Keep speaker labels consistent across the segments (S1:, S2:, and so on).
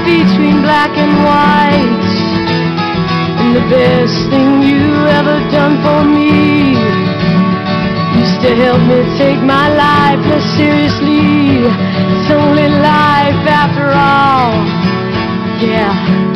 S1: between black and white. And the best thing you ever done for me used to help me take my life less seriously. It's only life after all, yeah.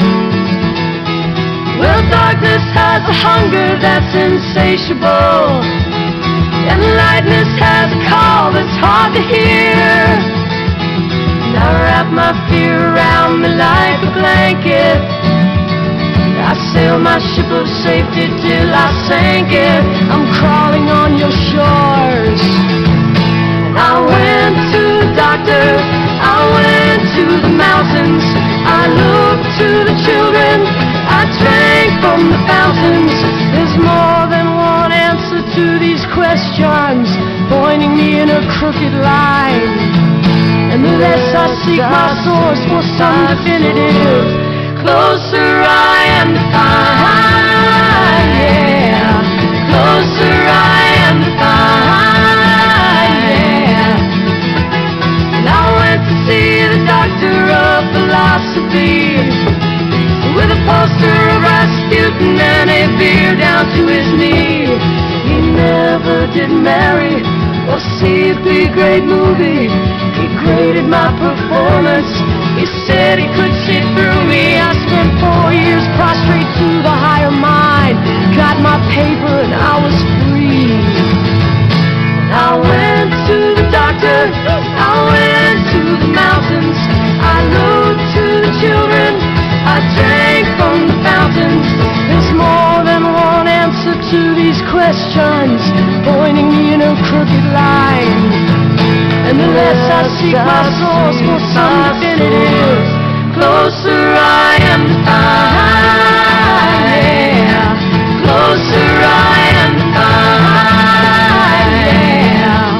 S1: Well, darkness has a hunger that's insatiable, and lightness has a call that's hard to hear. And I wrap my fear around me like a blanket. I sail my ship of safety till I sank it. I'm crawling on your shores. And I went to the doctor, I went to the mountains, I looked to the children, I drank from the fountains. There's more than one answer to these questions, pointing me in a crooked line. And the less I seek my source for some definitive, closer I am to find, yeah. Closer I am to find, yeah. And I went to see the doctor of philosophy, with a poster of Rasputin and a beer down to his knee. He never did marry or see a B-grade movie. He graded my performance. He said he could see through me. I spent 4 years prostrate to the higher mind, got my paper and I was free. I went to the doctor, I went to the mountains, I looked to the children, I drank from the fountains. There's more than one answer to these questions, pointing me in a crooked line. And the less I seek my source for some definitive, closer I am to find, yeah. Closer I am to find, yeah.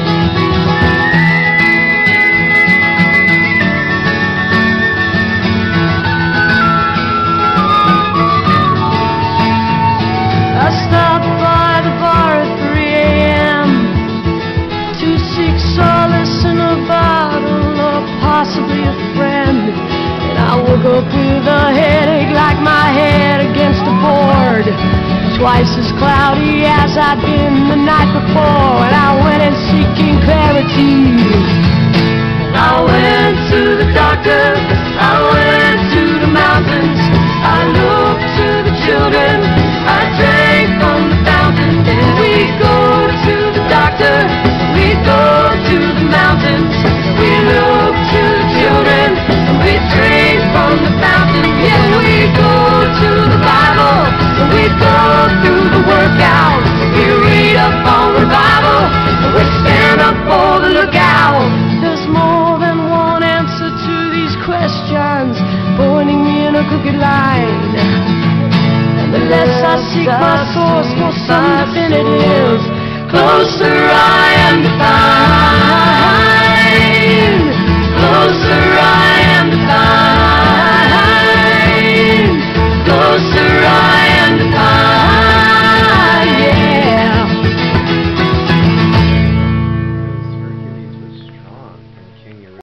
S1: I stopped by the bar at 3 a.m. to seek solace in a bottle or possibly a friend. And I woke up with a headache like my head against the board, twice as cloudy as I'd been the night before. And I went in seeking clarity. I went to the doctor, I went to the mountains, I looked to the children, I drank from the fountain. And we go to the doctor, we go to the mountains, we look to the children, we drink from the fountain. Yeah, we go to the Bible, we go through the workout, we read up on revival, we stand up for the lookout. There's more than one answer to these questions, pointing me in a crooked line. And the less I seek my source for some definitive, closer I am to find.